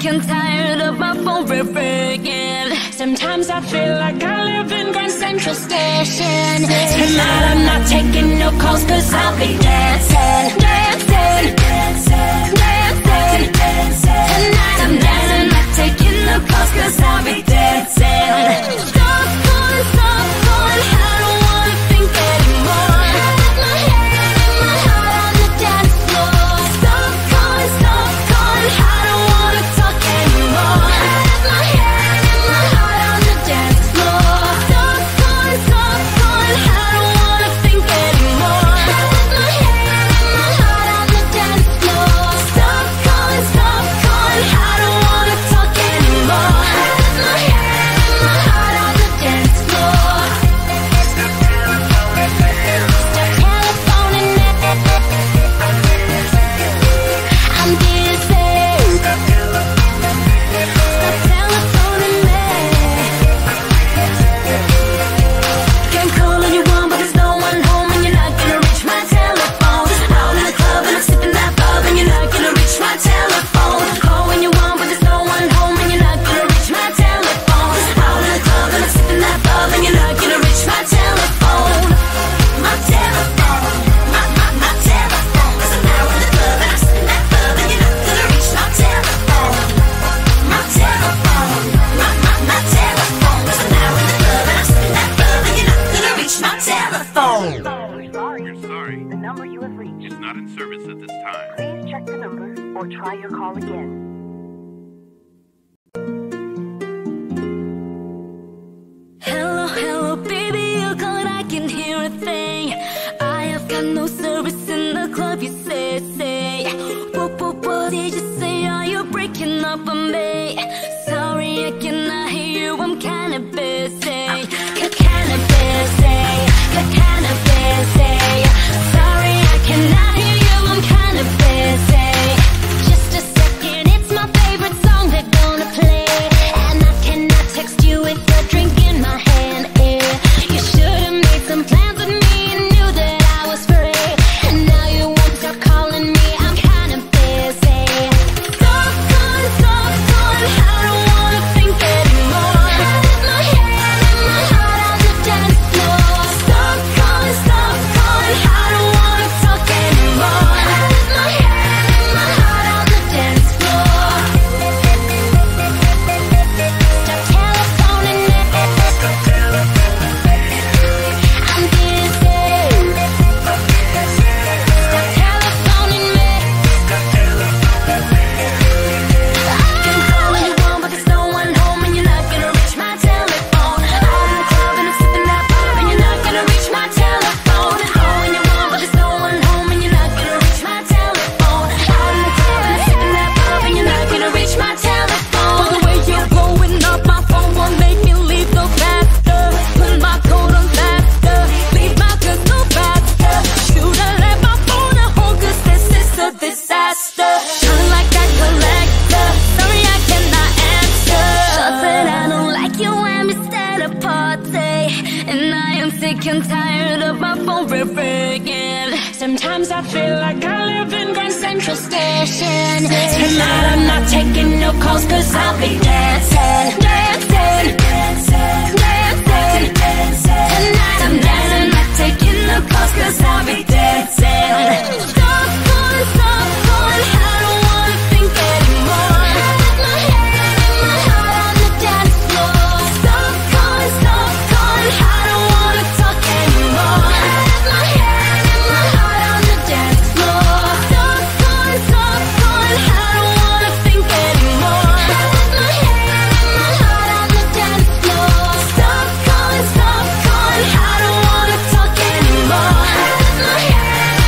and tired of my phone ringing. Sometimes I feel like I live in Grand Central Station. Tonight I'm not taking no calls, cause I'll be dancing, dancing, dancing, dancing, dancing. Tonight I'm dancing, not taking no calls, cause I'll be dancing. Stop calling, I don't wanna think anymore. Put my head and my heart on the dance floor. Stop calling, I don't wanna talk anymore. Put my head and my heart on the dance floor. Stop calling, I don't wanna think anymore. Put my head and my heart on the dance floor. Stop calling, I don't wanna talk anymore. Put my head and my heart on the dance floor. Stop telephoning me. I'm busy. Stop telephoning me. Can call anyone, but there's no one home, and you're not gonna reach my telephone. Out in the club and I'm sipping that bub, and you're not gonna reach my telephone. Call when you want, but there's no one home, and you're not gonna reach my telephone. Out in the club and I'm sipping that bub, and you're not gonna reach my telephone. My telephone, my telephone. 'Cause I'm out in the club and I'm sipping that bub, and you're not gonna reach my telephone. My telephone, my telephone. 'Cause I'm out in the club and I'm sipping that bub, and you're not gonna reach my telephone. You're sorry. The number you have reached. It's not in service at this time. Please check the number or try your call again. Hello, hello, baby, you called, I can hear a thing. I have got no service in the club, you say. What did you say? Are you breaking up on me? Sorry, I cannot hear you, I'm kinda busy. Kinda busy, kinda busy. Sorry, I cannot hear you, I'm kinda busy. Just a second, it's my favorite song they're gonna play. And I cannot text you with a drink in my hand, You should've made some plans with me and knew that I was free. And now you won't stop calling me, I'm kinda busy. Stop calling, I don't wanna think anymore. Put my head and my heart on the dance floor. Stop calling, I don't wanna talk anymore. Put my head and my heart on the dance floor. Stop telephoning me. I'm busy. Stop telephoning me. I can call when you want, but there's no one home, and you're not gonna reach my telephone. Out in the club and I'm sipping that bub, and you're not gonna reach my telephone. Call when you want, but there's no one home, and you're not gonna reach my telephone. Out in the club and I'm sipping that bub, and you're not gonna reach my telephone. The way you're blowing up my phone won't make me leave no faster. Put my coat on faster, leave my goods no faster. Should've left my phone at home, 'cause this is a disaster. Shine like a collector, sorry I cannot answer. Shots that I don't like you and we start a party. And I am sick and tired of my phone ringing. Sometimes I feel like I live in Grand Central Station. Tonight I'm not taking no calls, 'cause I'll be dancing, dancing, dancing, dancing, dancing. Tonight I'm dancing, not taking no calls, 'cause I'll be dancing. Stop calling, I don't wanna think anymore. Put my head and my heart on the dance floor. Stop calling, I don't wanna talk anymore. Put my head and my heart on the dance floor. Stop calling, I don't wanna think anymore. Put my head and my heart on the dance floor. Stop calling, I don't wanna talk anymore. Put my head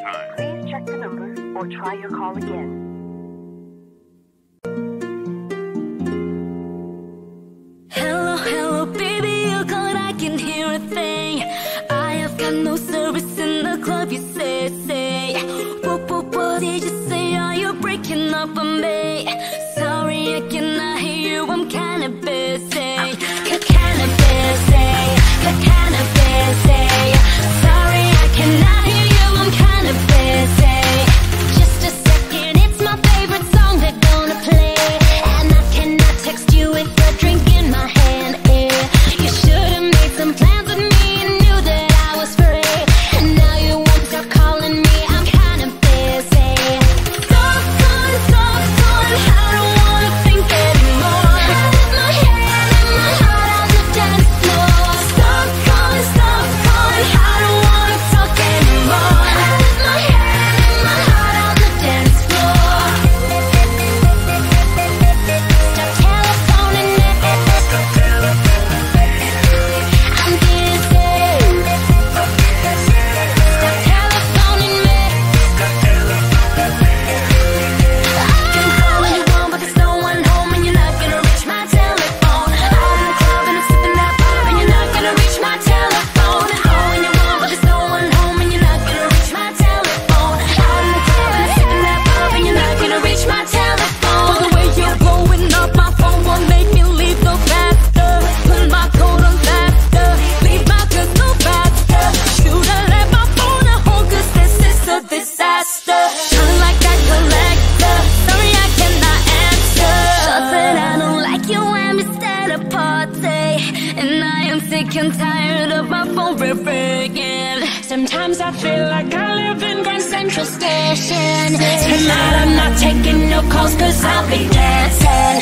time. Please check the number or try your call again. Hello, hello, baby, you called, I can hear a thing. I have got no service in the club, you say. What did you say? Are you breaking up on me? Sorry, I cannot hear you, I'm kinda busy. Kinda busy, kinda busy. Sorry, I cannot hear you, I'm kinda busy. Just a second, it's my favorite song they're gonna play. And I cannot text you with a drink in my hand, You should've made some plans with me and knew that I was free. And now you won't stop calling me, I'm kinda busy. Stop calling, I don't wanna think anymore. Put my hand in my heart on the dance floor. Stop calling, I don't wanna talk anymore. Put my hand in my heart on the dance floor. Stop telephoning me, I'm busy. Stop telephoning me. I can call when you want, but there's no one home and you're not gonna reach my telephone. Out in the club and I'm sipping that pop and you're not gonna reach my telephone. Call when you want, but there's no one home and you're not gonna reach my telephone. Out in the club and I'm sipping that pop and you're not gonna reach my telephone. The way you're blowing up my phone won't make me leave no faster. Put my coat on faster, leave my goods no faster. Should've left my phone at home 'cause this is a disaster. Kinda like that collector, sorry I cannot answer. Thought that I don't like you and we start a party. And I am sick and tired of my phone ringing. Sometimes I feel like I live in Grand Central Station. Tonight I'm not taking no calls 'cause I'll be dancing.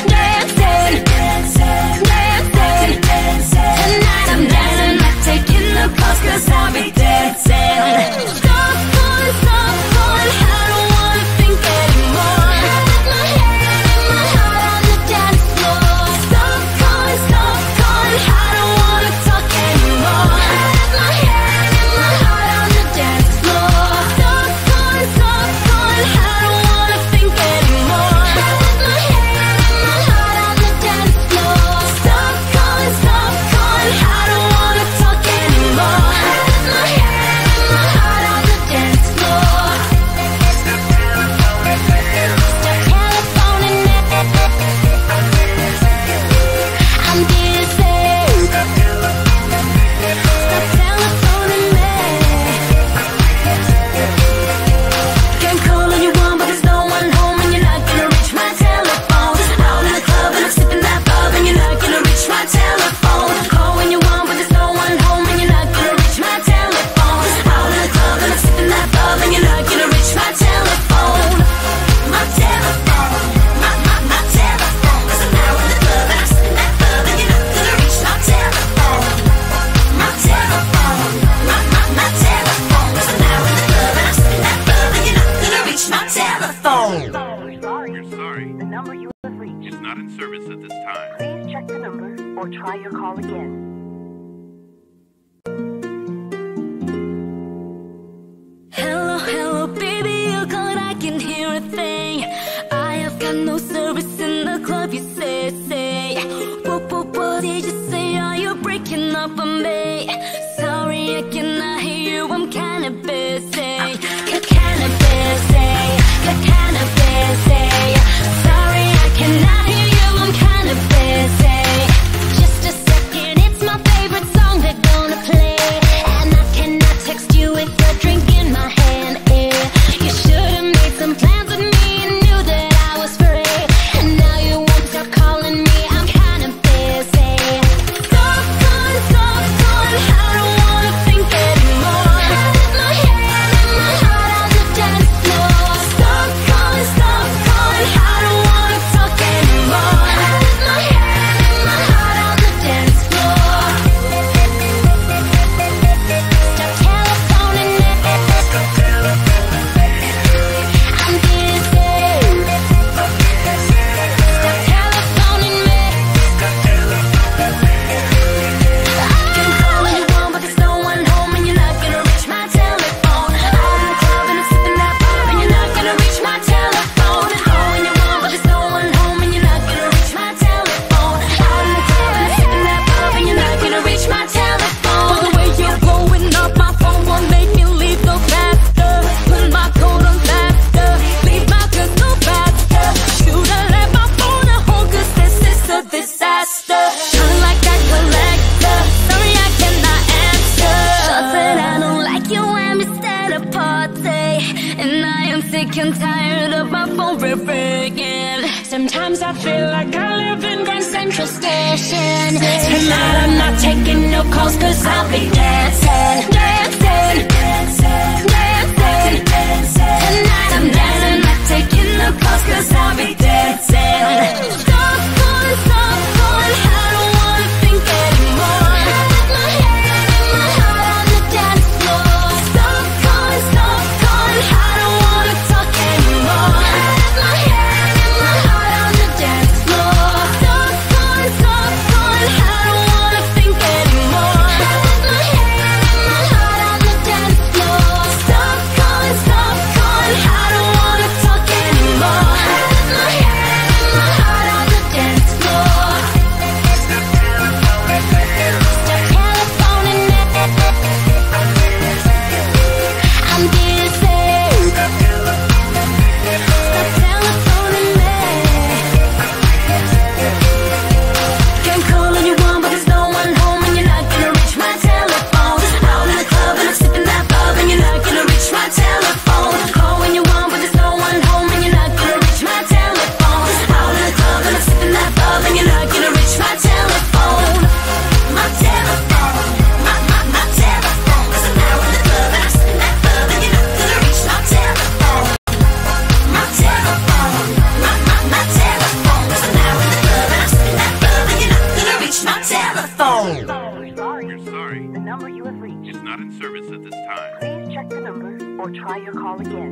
Tonight I'm dancing, not taking no calls 'cause I'll be dancing. Stop calling, I don't wanna think anymore. Put my hand in my heart on the dance floor. Stop calling, I don't wanna talk anymore. Put my hand in my heart on the dance floor. Stop calling, I don't wanna think anymore. Put my hand in my heart on the dance floor. Stop calling, I don't wanna talk anymore. Put my hand in my heart on the dance floor. Stop telephoning me, I'm busy. Stop telephoning me. Can call when you want, but there's no one home and you're not gonna reach my telephone. Out in the club and I'm sipping that bub and you're not gonna reach my telephone. Call when you want, but there's no one home and you're not gonna reach my telephone. Out in the club and I'm sipping that bub and you're not gonna reach my telephone. My telephone, my telephone. 'Cause I'm out in the club and I'm sipping that bub and you're not gonna reach my telephone. My telephone, my telephone. 'Cause I'm out in the club and I'm sipping that bub and you're not gonna reach my telephone. We're sorry. We're sorry. The number you have reached. It's not in service at this time. Please check the number or try your call again. Hello, hello, baby, you called, I can hear a thing. I have got no service in the club, you say. What did you say? Are you breaking up on me? Sorry, I cannot hear you, I'm kinda busy. Kinda busy, kinda busy. Sorry, I cannot hear you, I'm kinda busy. Just a second, it's my favorite song they're gonna play. And I cannot text you with a drink in my hand, You should've made some plans with me and knew that I was free. And now you won't stop calling me, I'm kinda busy. Stop calling, I don't wanna think anymore. feel like I live in Grand Central Station. Tonight I'm not taking no calls, cause I'll be dancing, dancing, dancing, dancing, dancing. Tonight I'm dancing, not taking no calls, cause I'll be dancing. Stop calling, I don't wanna think anymore. Put my head and my heart on the dance floor. Stop calling, I don't wanna talk anymore. Put my head and my heart on the dance floor. Stop calling, I don't wanna think anymore. Put my head and my heart on the dance floor. Stop calling, I don't wanna talk anymore. Put my head and my heart on the dance floor. Stop telephoning me. I'm busy. Stop telephoning me. Can call anyone, but there's no one home, and you're not gonna reach my telephone. Out in the club and I'm sipping that bub, and you're not gonna reach my telephone. Call when you want, but there's no one home, and you're not gonna reach my telephone. Out in the club and I'm sipping that bub, and you're not gonna reach my telephone. My telephone, my telephone. 'Cause I'm out in the club and I'm sipping that bub, and you're not gonna reach my telephone. My telephone, my telephone. 'Cause I'm out in the club and I'm sipping that bub, and you're not gonna reach my telephone. We're sorry. We're sorry. The number you have reached. It's not in service at this time. Please check the number or try your call again.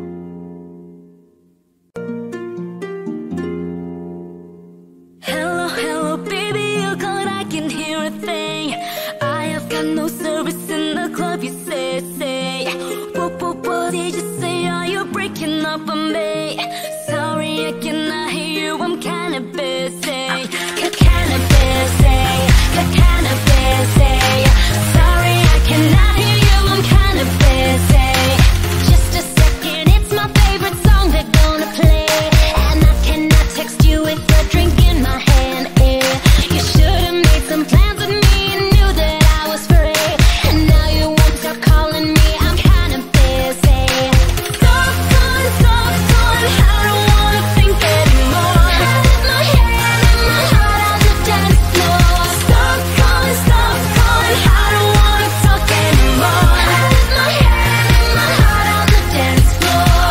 Hello, hello, baby, you called, I can hear a thing. I have got no service in the club, you say. What did you say? Are you breaking up on me? Sorry, I cannot hear you, I'm kinda busy. Kinda busy, kinda busy. Sorry, I cannot hear you, I'm kinda busy. Just a second, it's my favorite song they're gonna play. And I cannot text you with a drink in my hand, You should've made some plans with me and knew that I was free. And now you won't stop calling me, I'm kinda busy. Stop calling, I don't wanna think anymore. Put my head and my heart on the dance floor. Stop calling, I don't wanna talk anymore. Put my head and my heart on the dance floor.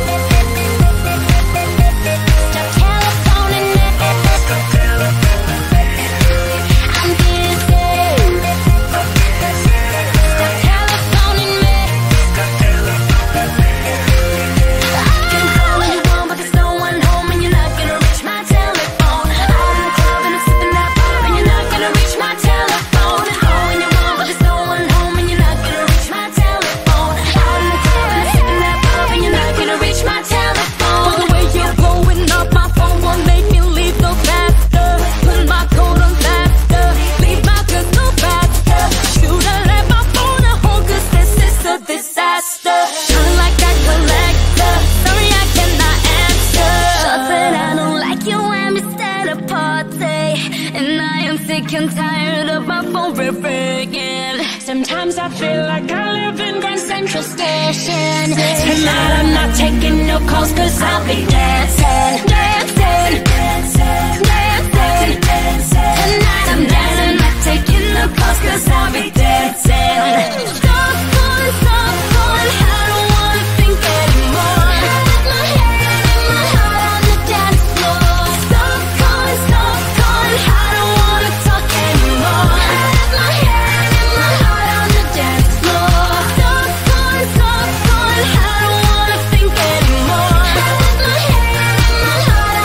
Stop telephoning me. I'm busy. Stop telephoning me. I can call when you want, but there's no one home, and you're not gonna reach my telephone. Out in the club and I'm sipping that bub, and you're not gonna reach my telephone. Call when you want, but there's no one home, and you're not gonna reach my telephone. Out in the club and I'm sipping that bub, and you're not gonna reach my telephone. The way you're blowing up my phone won't make me leave no faster. Put my coat on faster, leave my goods no faster. Should've left my phone at home, 'cause this is a disaster. Feeling like a collector, sorry I cannot answer. Shots that I don't like you and we start a party. And I am sick and tired of my phone ringing. Sometimes I feel like I live in Grand Central Station. Tonight I'm not taking no calls, 'cause I'll be dancing, dancing, dancing, dancing, dancing. Tonight I'm dancing, not taking no calls, 'cause I'll be dancing. Stop calling, I don't wanna think anymore. Put my head and my heart on the dance floor. Stop calling, I don't wanna talk anymore. Put my head and my heart on the dance floor. Stop calling, I don't wanna think anymore. Put my head and my heart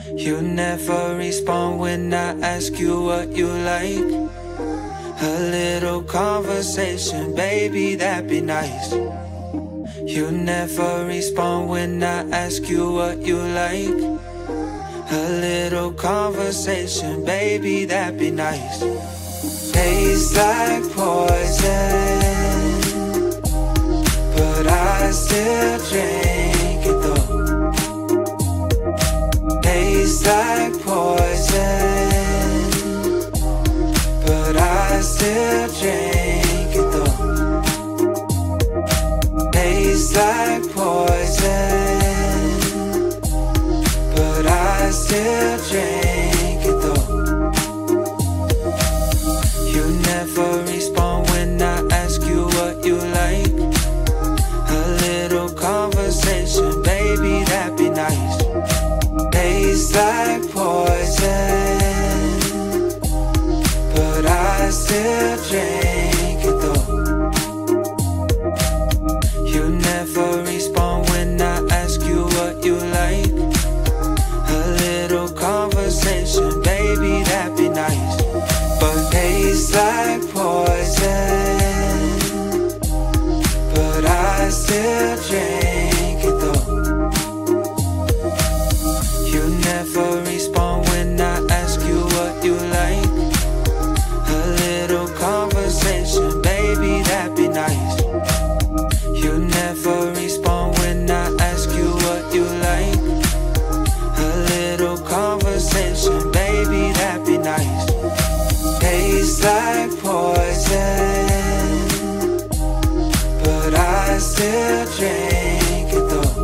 You never respond when I ask you what you like. A little conversation, baby, that'd be nice. You never respond when I ask you what you like. A little conversation, baby, that'd be nice. Tastes like poison, but I still drink it though. Tastes like poison, but I still drink it though. Tastes like poison, but I still drink it though. You never respond when I ask you what you like. A little conversation, baby, that'd be nice. Tastes like poison, but I still drink it though. You never respond when I ask you what you like. A little conversation, baby, that'd be nice. But tastes like poison, but I still drink it though. You never respond when I ask you what you like. A little conversation, baby, that'd be nice. You never respond when I ask you what you like. A little conversation, baby, that'd be nice. Tastes like poison, but I still drink it though.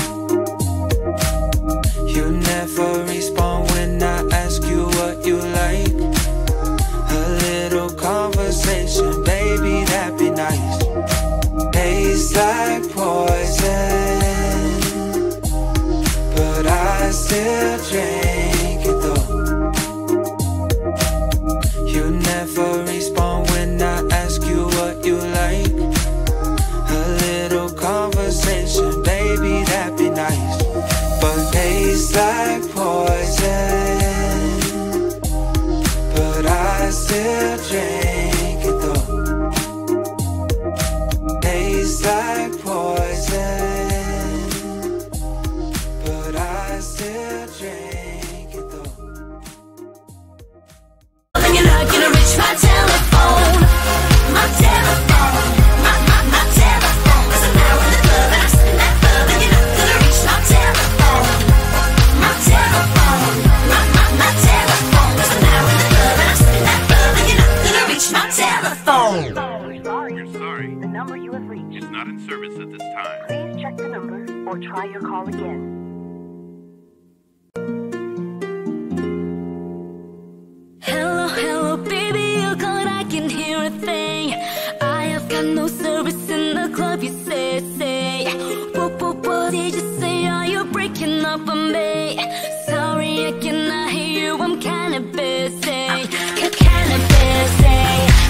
You never respond when I ask you what you like. A little conversation, baby, that'd be nice. Tastes like poison, but I still drink it though. You never respond when I ask you what you like. A little conversation, baby, that'd be nice. But tastes like poison, but I still drink it though. Tastes like poison, but I still drink it though. And you're not gonna reach my telephone. My telephone. My telephone. 'Cause I'm now in the club and I'm sitting that club. And you're not gonna reach my telephone. My telephone. My telephone. 'Cause I'm now in the club and I'm sitting that club. And you're not gonna reach my telephone. We're sorry. You're sorry. The number you have reached. It's not in service at this time. Please check the number or try your call again. Hello, hello, baby, you called, I can hear a thing. I have got no service in the club, you say. What did you say? Are you breaking up on me? Sorry, I cannot hear you, I'm kinda busy. Kinda busy.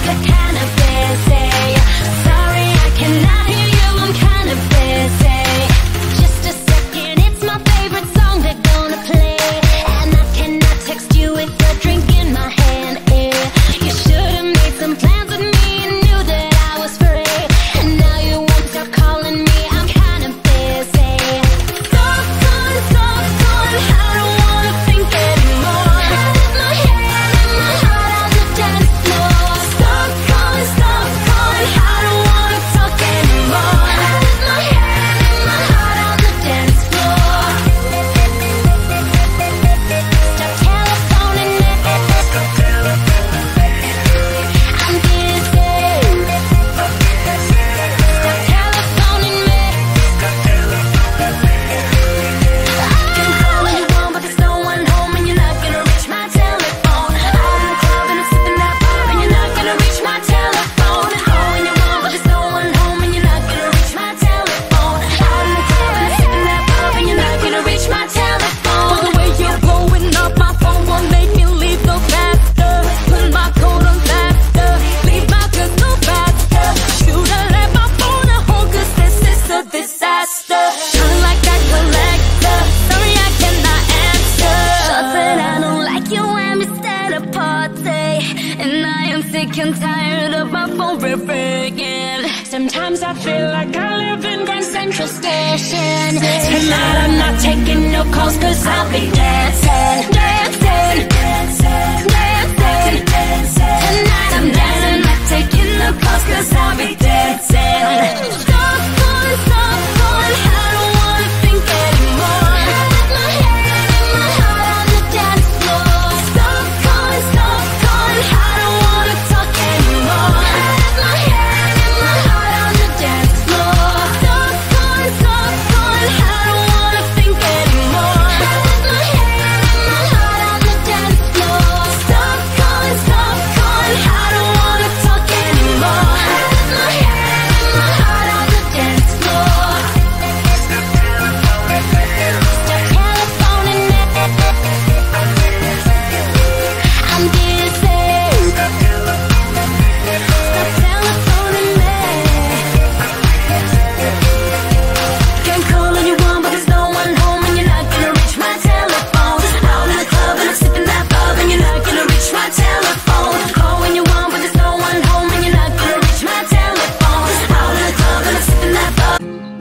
Sorry, I cannot hear you, I'm kinda busy. Just a second, it's my favorite song they're gonna play. And I cannot text you with a drink in my hand, You should've made some plans with me and knew that I was free. And now you won't stop calling me, I'm kinda busy. Talk on, I don't wanna think anymore. I did my hair sick and tired of my phone ringing. Sometimes I feel like I live in Grand Central Station. Tonight I'm not taking no calls, cause I'll be dancing, dancing, dancing, dancing, dancing. Tonight I'm dancing, not taking no calls, cause I'll be dancing. Stop calling, I don't wanna think anymore. With my head and my heart on the dance floor. Stop calling, I don't wanna talk anymore. With my head and my heart on the dance floor. Stop calling, I don't wanna think anymore. With my head and my heart on the dance floor. Stop calling, I don't wanna talk anymore. With my head and my heart on the dance floor. Stop telephoning me. I'm dizzy. Stop telephoning me. Can't call anyone, but there's no one home, and you're not gonna reach my telephone. Out in the club and I'm sipping that bub, and you're not gonna reach my telephone. Call when you want, but there's no one home, and you're not gonna reach my telephone. Out in the club and I'm sipping that bub.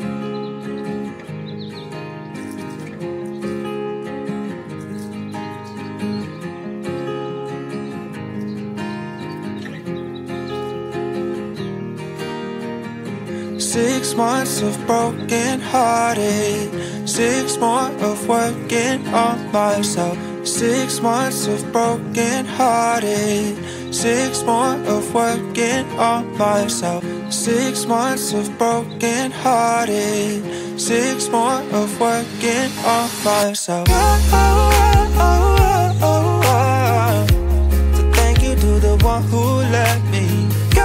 6 months of broken hearted, 6 more of working on myself. 6 months of broken hearted, 6 more of working on myself. 6 months of broken hearted, 6 more of working on myself. So thank you to the one who let me go.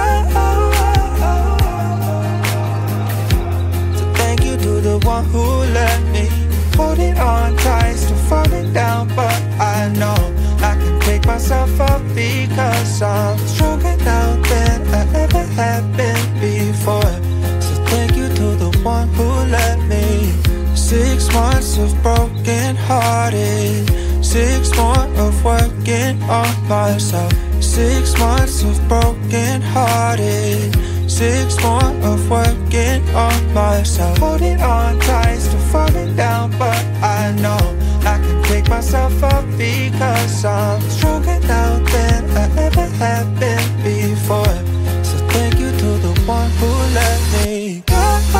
To the one who let me hold it on tight, still falling down, but I know I can pick myself up because I'm stronger now than I ever have been before. So thank you to the one who let me. 6 months of broken hearted, 6 more of working on myself. 6 months of broken hearted, 6 more of working on myself. Holding on tight, still falling down, but I know I can pick myself up because I'm stronger now than I ever have been before. So thank you to the one who let me go.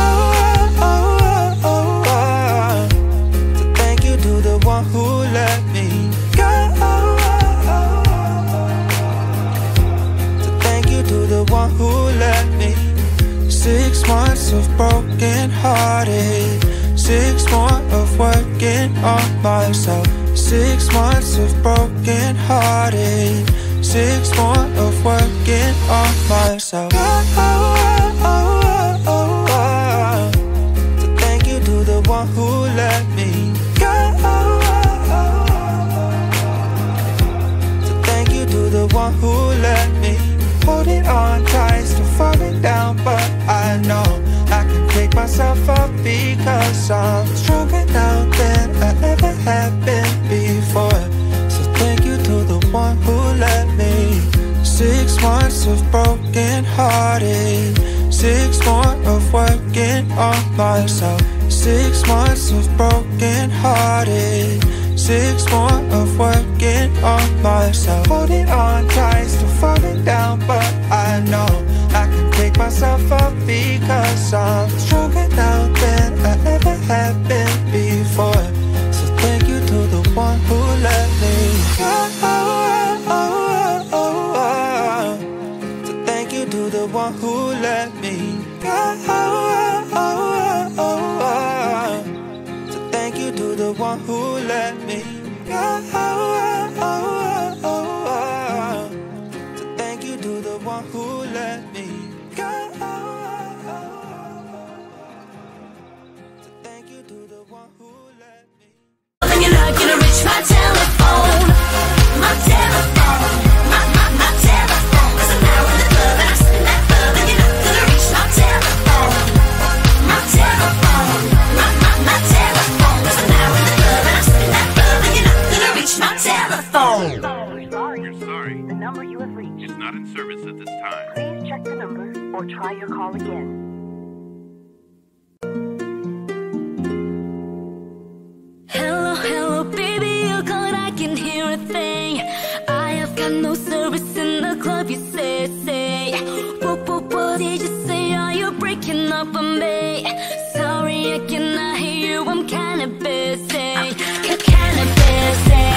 So thank you to the one who let me go. So thank you to the one who let me. 6 months of broken hearted, 6 more of working on myself. 6 months of broken hearted, 6 more of working on myself. So thank you to the one who let me go. So thank you to the one who let me hold it on tight, still falling down, but I know I can pick myself up because I'm stronger now than I ever have been before. So thank you to the one who let me. 6 months of broken hearted, 6 more of working on myself. 6 months of broken hearted, 6 more of working on myself. Holding on tight, still falling down, but I know I can pick myself up because I'm stronger now than I ever have been before. So thank you to the one who let me go. So thank you to the one who let me go. So thank you to the one who let me go. So thank you to the one who let me go. So thank you to the one who let me. And you're not gonna reach my telephone. My telephone. My telephone. 'Cause I'm now in the club and I'm sitting that bub, and you're not gonna reach my telephone. My telephone. My telephone. 'Cause I'm now in the club and I'm sitting that bub, and you're not gonna reach my telephone. We're sorry. We're sorry. sorry. The number you have reached. Is not in service at this time. Please check the number or try your call again. Hello, hello, baby, you called, I can hear a thing. I have got no service in the club, you say. What did you say? Are you breaking up on me? Sorry, I cannot hear you, I'm kinda busy. Kinda busy.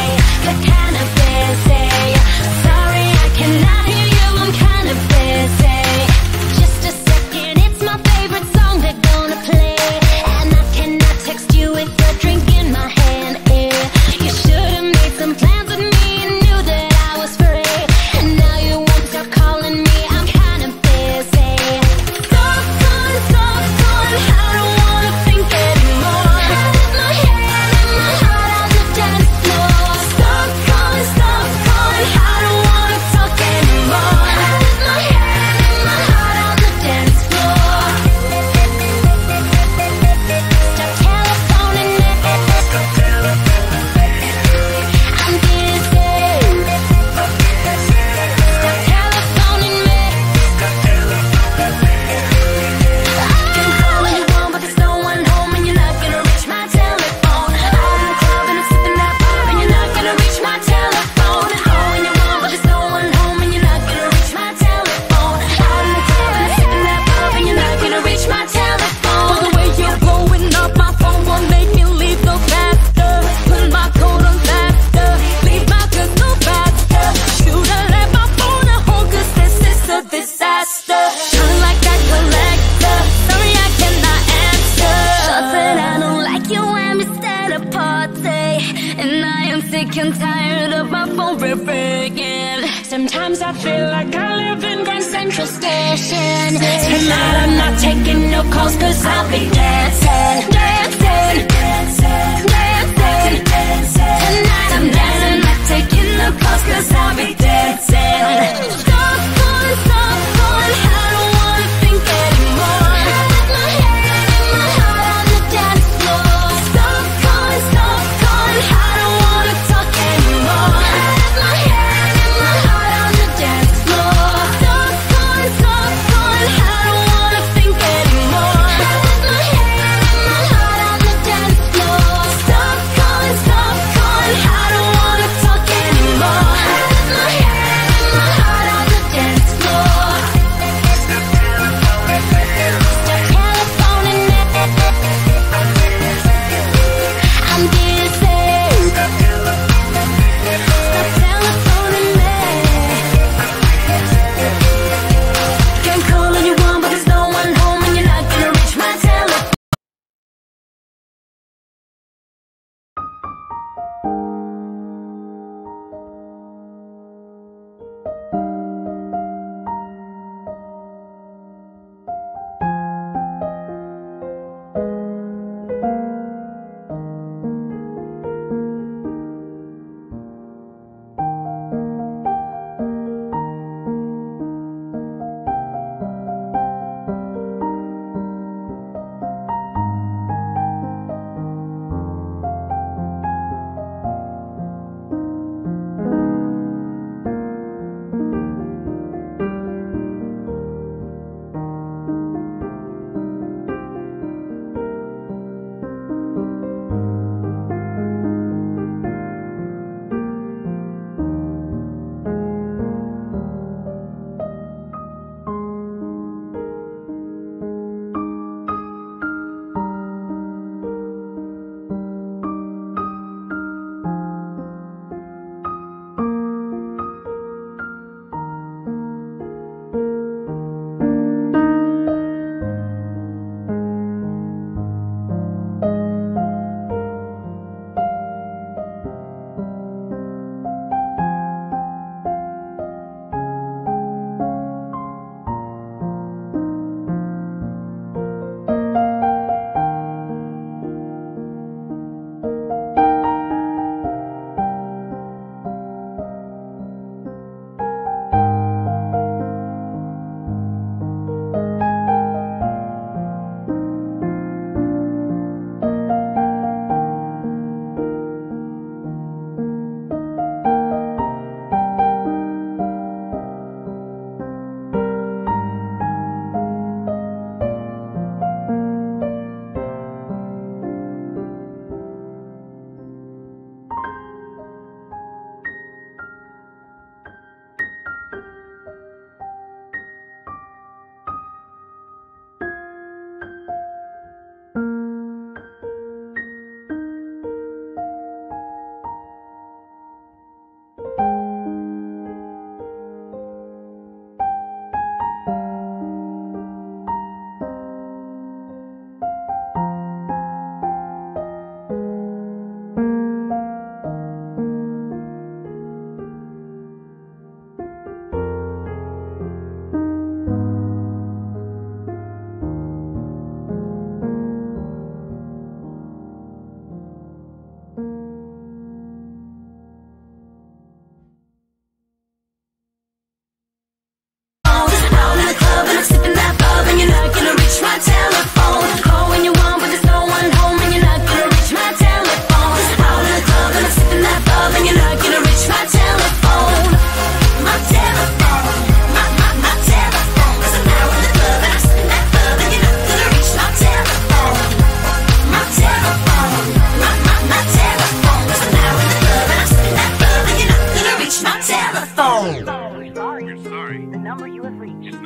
Sorry, I cannot hear you, I'm kinda busy. Just a second, it's my favorite song they're gonna play. And I cannot text you with a drink in my hand, You should've made some plans with me and knew that I was free. And now you won't stop calling me, I'm kinda busy. Stop calling, I don't wanna think anymore. I put my hand in my heart on the dance floor. Stop calling, I don't wanna talk anymore. I put my hand in my heart on the dance floor. Stop telephoning me. I'm busy. Stop telephoning me. I can call when you want, but there's no one home and you're not gonna reach my telephone. I'm clubbing and sipping that bar and you're not gonna reach my telephone. Call when you want, but there's no one home and you're not gonna reach my telephone. I'm clubbing and sipping that bar and you're not gonna reach my telephone. The way you're blowing up my phone won't make me leave no faster. Put my coat on faster, leave my goods no faster. Should've left my phone at home 'cause this is a disaster. Kinda like that collector, sorry I cannot answer. Thought that I don't like you when we start a party. And I am sick and tired of my phone ringing. Sometimes I feel like I live in Grand Central Station. Tonight I'm not taking no calls 'cause I'll be dancing. Tonight I'm dancing, not taking no calls 'cause I'll be dancing. Stop calling, I don't wanna think anymore. I put my hand in my heart on the dance floor. Stop calling, I don't wanna talk anymore. I put my hand in my heart on the dance floor. Stop calling, I don't wanna think anymore. I put my hand in my heart on the dance floor. Stop calling,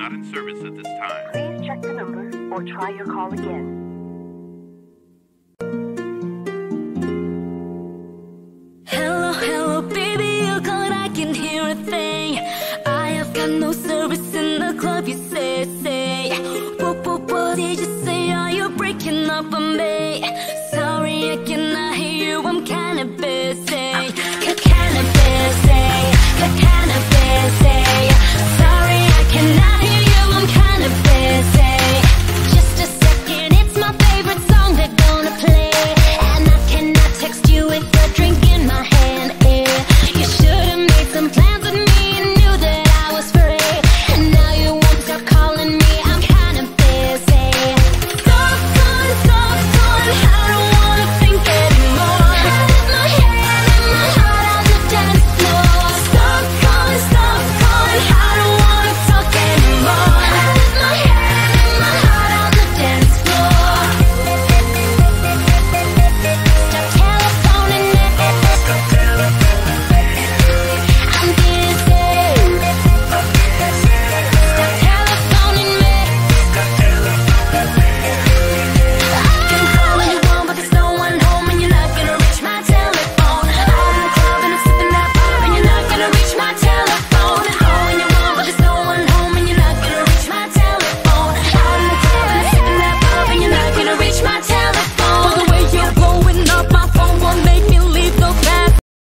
not in service at this time. Please check the number or try your call again. Hello.